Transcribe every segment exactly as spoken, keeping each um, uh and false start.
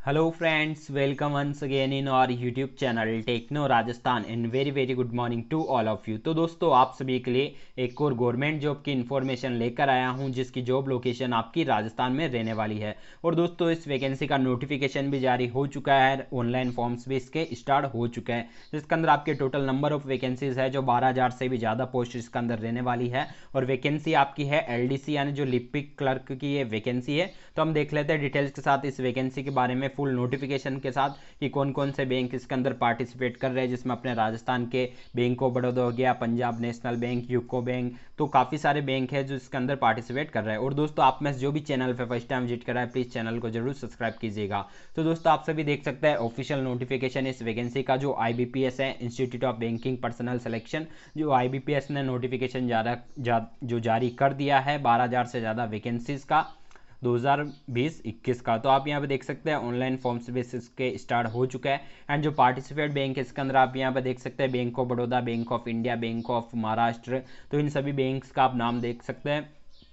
Hello friends, welcome once again in our YouTube channel techno Rajasthan and very very good morning to all of you. तो दोस्तों, आप सभी के लिए एक और गवर्नमेंट जॉब की इन्फॉर्मेशन लेकर आया हूं, जिसकी जॉब लोकेशन आपकी राजस्थान में रहने वाली है। और दोस्तों, इस वैकेंसी का नोटिफिकेशन भी जारी हो चुका है, ऑनलाइन फॉर्म्स भी इसके स्टार्ट हो चुके हैं, जिसके अंदर आपके टोटल नंबर ऑफ वैकेंसीज है जो बारह हज़ार से भी ज़्यादा पोस्ट इसके अंदर रहने वाली है। और वैकेंसी आपकी है एल डी सी यानी जो लिपिक क्लर्क की ये वैकेंसी है। तो हम देख लेते हैं डिटेल्स के साथ इस वैकेंसी के बारे में, फुल नोटिफिकेशन के साथ, कि कौन कौन से बैंक इसके अंदर पार्टिसिपेट कर रहे हैं, जिसमें अपने राजस्थान के बैंक ऑफ बड़ौदा हो गया, Punjab national bank, UCO bank, तो काफ़ी सारे बैंक है जो इसके अंदर पार्टिसिपेट कर रहे हैं। और दोस्तों, आप में जो भी चैनल पर फर्स्ट टाइम विजिट कर रहा है, प्लीज़ चैनल को जरूर सब्सक्राइब कीजिएगा। तो दोस्तों, आप सभी देख सकते हैं ऑफिशियल नोटिफिकेशन इस वैकेंसी का, जो आई बी पी एस है, institute of banking personnel selection, जो आई बी पी एस ने नोटिफिकेशन जा, जा, जो जारी कर दिया है बारह हज़ार से ज़्यादा वैकेंसीज का दो हज़ार बीस इक्कीस का। तो आप यहाँ पे देख सकते हैं ऑनलाइन फॉर्म्स बेसिस के स्टार्ट हो चुका है। एंड जो पार्टिसिपेट बैंक है इसके अंदर आप यहाँ पे देख सकते हैं bank of Baroda, bank of India, bank of Maharashtra, तो इन सभी बैंक्स का आप नाम देख सकते हैं।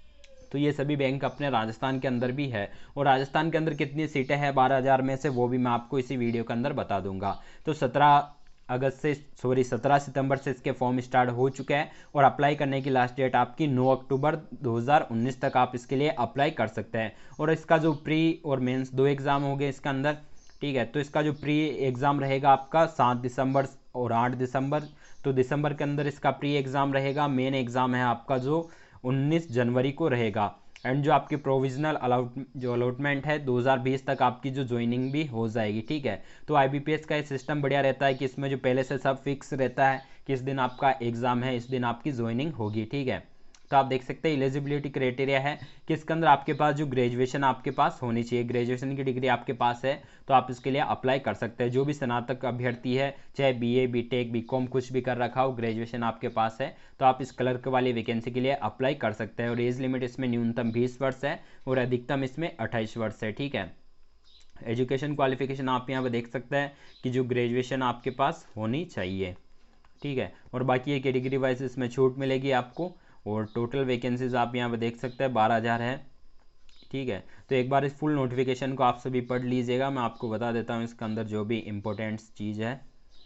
तो ये सभी बैंक अपने राजस्थान के अंदर भी है। और राजस्थान के अंदर कितनी सीटें हैं बारह हज़ार में से, वो भी मैं आपको इसी वीडियो के अंदर बता दूंगा। तो सत्रह अगस्त से सॉरी सत्रह सितंबर से इसके फॉर्म स्टार्ट हो चुके हैं। और अप्लाई करने की लास्ट डेट आपकी नौ अक्टूबर दो हज़ार उन्नीस तक आप इसके लिए अप्लाई कर सकते हैं। और इसका जो प्री और मेंस दो एग्ज़ाम हो गए इसके अंदर, ठीक है। तो इसका जो प्री एग्ज़ाम रहेगा आपका सात दिसंबर और आठ दिसंबर, तो दिसंबर के अंदर इसका प्री एग्ज़ाम रहेगा। मेन एग्ज़ाम है आपका जो उन्नीस जनवरी को रहेगा। एंड जो आपकी प्रोविजनल अलाउट जो अलॉटमेंट है दो हज़ार बीस तक आपकी जो ज्वाइनिंग भी हो जाएगी, ठीक है। तो आई बी पी एस का ये सिस्टम बढ़िया रहता है कि इसमें जो पहले से सब फिक्स रहता है कि इस दिन आपका एग्ज़ाम है, इस दिन आपकी ज्वाइनिंग होगी, ठीक है। तो आप देख सकते हैं एलिजिबिलिटी क्राइटेरिया है कि इसके अंदर आपके पास जो ग्रेजुएशन आपके पास होनी चाहिए, ग्रेजुएशन की डिग्री आपके पास है तो आप इसके लिए अप्लाई कर सकते हैं। जो भी स्नातक अभ्यर्थी है, चाहे B A B tech B com कुछ भी कर रखा हो, ग्रेजुएशन आपके पास है तो आप इस क्लर्क वाली वैकेंसी के लिए अप्लाई कर सकते हैं। और एज लिमिट इसमें न्यूनतम बीस वर्ष है और अधिकतम इसमें अट्ठाईस वर्ष है, ठीक है। एजुकेशन क्वालिफिकेशन आप यहाँ पर देख सकते हैं कि जो ग्रेजुएशन आपके पास होनी चाहिए, ठीक है। और बाकी ये कैटेगरी वाइज इसमें छूट मिलेगी आपको। और टोटल वैकेंसीज आप यहाँ पे देख सकते हैं बारह हज़ार है, ठीक है। तो एक बार इस फुल नोटिफिकेशन को आप सभी पढ़ लीजिएगा, मैं आपको बता देता हूँ इसके अंदर जो भी इम्पोर्टेंट चीज़ है,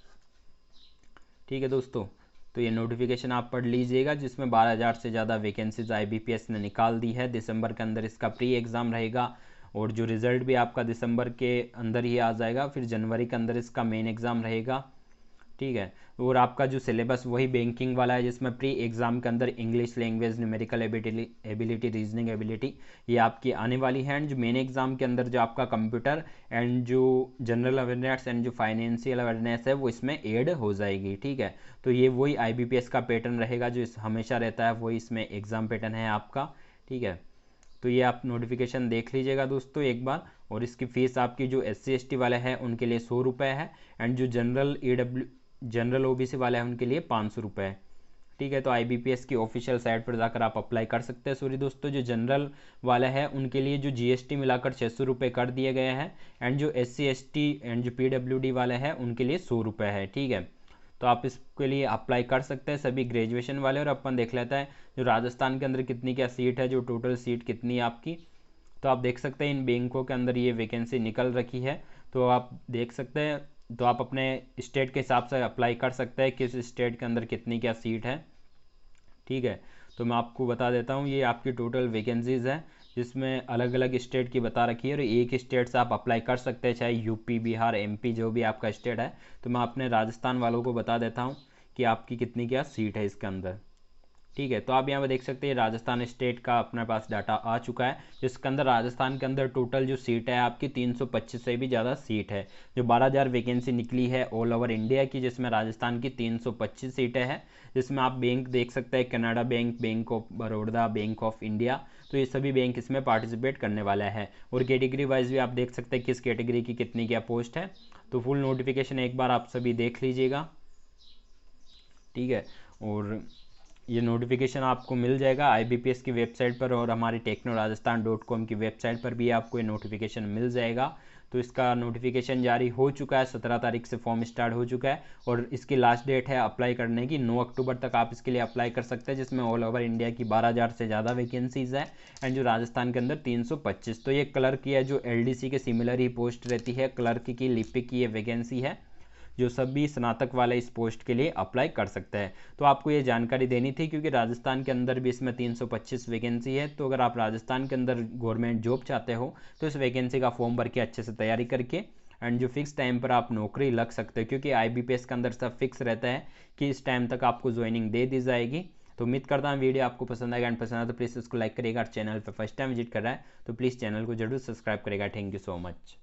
ठीक है दोस्तों। तो ये नोटिफिकेशन आप पढ़ लीजिएगा, जिसमें बारह हज़ार से ज़्यादा vacancies I B P S ने निकाल दी है। दिसंबर के अंदर इसका प्री एग्ज़ाम रहेगा और जो रिज़ल्ट भी आपका दिसंबर के अंदर ही आ जाएगा। फिर जनवरी के अंदर इसका मेन एग्ज़ाम रहेगा, ठीक है। और आपका जो सिलेबस वही बैंकिंग वाला है, जिसमें प्री एग्जाम के अंदर English language, numerical ability ability reasoning ability ये आपकी आने वाली है। एंड जो मेन एग्जाम के अंदर जो आपका कंप्यूटर एंड जो जनरल अवेयरनेस एंड जो फाइनेंशियल अवेयरनेस है वो इसमें ऐड हो जाएगी, ठीक है। तो ये वही आई बी पी एस का पैटर्न रहेगा जो इस हमेशा रहता है, वही इसमें एग्ज़ाम पैटर्न है आपका, ठीक है। तो ये आप नोटिफिकेशन देख लीजिएगा दोस्तों एक बार। और इसकी फ़ीस आपकी जो एस सी एस टी वाले हैं उनके लिए सौ रुपये है। एंड जो general E W general O B C वाले हैं उनके लिए पाँच सौ रुपये, ठीक है। तो आई बी पी एस की ऑफिशियल साइट पर जाकर आप अप्लाई कर सकते हैं। सॉरी दोस्तों, जो जनरल वाले हैं उनके लिए जो जी एस टी मिलाकर छः सौ रुपये कर दिए गए हैं। एंड जो S C S T and जो पी डब्ल्यू डी वाले हैं उनके लिए सौ रुपये है, ठीक है। तो आप इसके लिए अप्लाई कर सकते हैं सभी ग्रेजुएशन वाले। और अपन देख लेता है जो राजस्थान के अंदर कितनी क्या सीट है, जो टोटल सीट कितनी है आपकी। तो आप देख सकते हैं इन बैंकों के अंदर ये वैकेंसी निकल रखी है, तो आप देख सकते हैं। तो आप अपने स्टेट के हिसाब से अप्लाई कर सकते हैं किस स्टेट के अंदर कितनी क्या सीट है, ठीक है। तो मैं आपको बता देता हूँ, ये आपकी टोटल वैकेंसीज है जिसमें अलग अलग स्टेट की बता रखी है। और एक स्टेट से आप अप्लाई कर सकते हैं, चाहे U P, Bihar, M P, जो भी आपका स्टेट है। तो मैं अपने राजस्थान वालों को बता देता हूँ कि आपकी कितनी क्या सीट है इसके अंदर, ठीक है। तो आप यहाँ पे देख सकते हैं राजस्थान स्टेट का अपने पास डाटा आ चुका है, जिसके अंदर राजस्थान के अंदर टोटल जो सीट है आपकी तीन सौ पच्चीस से भी ज़्यादा सीट है। जो बारह हज़ार वैकेंसी निकली है ऑल ओवर इंडिया की, जिसमें राजस्थान की तीन सौ पच्चीस सीटें हैं। जिसमें आप बैंक देख सकते हैं, Canara bank, bank of Baroda, bank of India, तो ये सभी बैंक इसमें पार्टिसिपेट करने वाला है। और कैटेगरी वाइज भी आप देख सकते हैं किस कैटेगरी की कितनी क्या पोस्ट है। तो फुल नोटिफिकेशन एक बार आप सभी देख लीजिएगा, ठीक है। और ये नोटिफिकेशन आपको मिल जाएगा आई बी पी एस की वेबसाइट पर और हमारी टेक्नो राजस्थान डॉट कॉम की वेबसाइट पर भी आपको ये नोटिफिकेशन मिल जाएगा। तो इसका नोटिफिकेशन जारी हो चुका है, सत्रह तारीख से फॉर्म स्टार्ट हो चुका है और इसकी लास्ट डेट है अप्लाई करने की नौ अक्टूबर तक आप इसके लिए अप्लाई कर सकते हैं, जिसमें ऑल ओवर इंडिया की बारह हज़ार से ज़्यादा वैकेंसीज है एंड जो राजस्थान के अंदर तीन सौ पच्चीस। तो ये क्लर्क की है जो एल डी सी के सिमिलर ही पोस्ट रहती है, क्लर्क की लिपिक की ये वैकेंसी है जो सभी स्नातक वाले इस पोस्ट के लिए अप्लाई कर सकते हैं। तो आपको ये जानकारी देनी थी क्योंकि राजस्थान के अंदर भी इसमें तीन सौ पच्चीस वैकेंसी है। तो अगर आप राजस्थान के अंदर गवर्नमेंट जॉब चाहते हो तो इस वैकेंसी का फॉर्म भर के अच्छे से तैयारी करके एंड जो फिक्स टाइम पर आप नौकरी लग सकते हो, क्योंकि आई बी पी एस के अंदर सब फिक्स रहता है कि इस टाइम तक आपको ज्वाइनिंग दे दी जाएगी। तो उम्मीद करता हूँ वीडियो आपको पसंद आएगा एंड पसंद आया तो प्लीज़ उसको लाइक करिएगा और चैनल पर फर्स्ट टाइम विजिट कर रहा है तो प्लीज़ चैनल को जरूर सब्सक्राइब करेगा। Thank you so much.